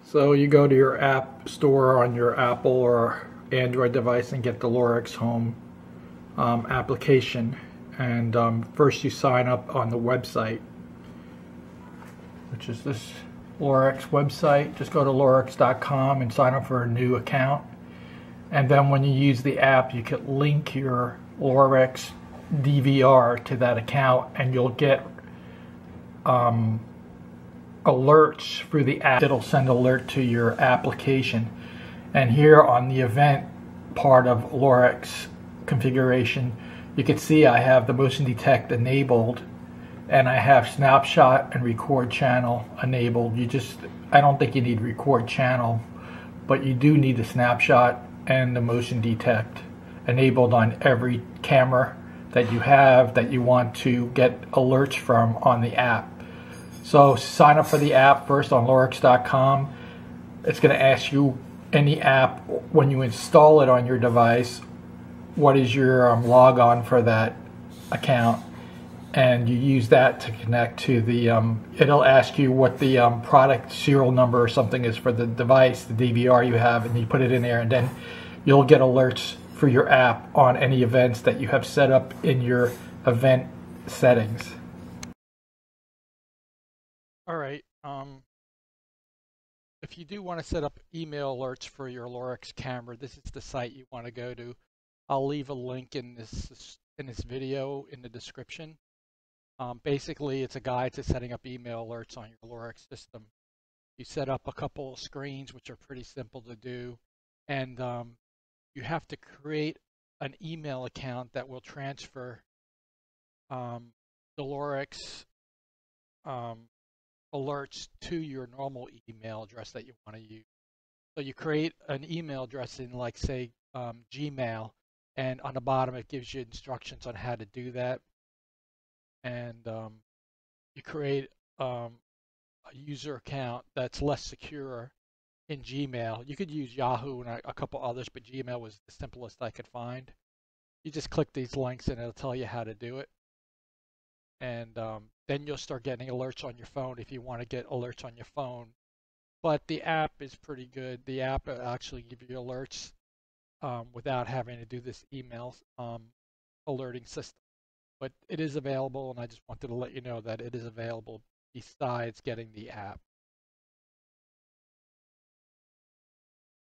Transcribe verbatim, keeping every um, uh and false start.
So you go to your app store on your Apple or Android device and get the Lorex Home um, application. And um, first you sign up on the website, which is this Lorex website. Just go to lorex dot com and sign up for a new account. And then when you use the app, you can link your Lorex D V R to that account, and you'll get um, alerts through the app. It'll send alert to your application. And here on the event part of Lorex configuration, you can see I have the motion detect enabled, and I have snapshot and record channel enabled. You just, I don't think you need record channel, but you do need the snapshot and the motion detect enabled on every camera that you have that you want to get alerts from on the app. So sign up for the app first on lorex dot com. It's going to ask you any app when you install it on your device, what is your um, logon for that account, and you use that to connect to the um, it'll ask you what the um, product serial number or something is for the device, the D V R you have, and you put it in there, and then you'll get alerts for your app on any events that you have set up in your event settings. All right. Um, if you do want to set up email alerts for your Lorex camera, this is the site you want to go to. I'll leave a link in this in this video in the description. Um, basically, it's a guide to setting up email alerts on your Lorex system. You set up a couple of screens, which are pretty simple to do, and um, you have to create an email account that will transfer um, the Lorex um, alerts to your normal email address that you want to use. So you create an email address in, like, say, um, Gmail, and on the bottom it gives you instructions on how to do that. And um, you create um, a user account that's less secure in Gmail. You could use Yahoo and a, a couple others, but Gmail was the simplest I could find. You just click these links and it'll tell you how to do it. And um, then you'll start getting alerts on your phone if you want to get alerts on your phone. But the app is pretty good. The app will actually give you alerts um, without having to do this email um, alerting system. But it is available, and I just wanted to let you know that it is available besides getting the app.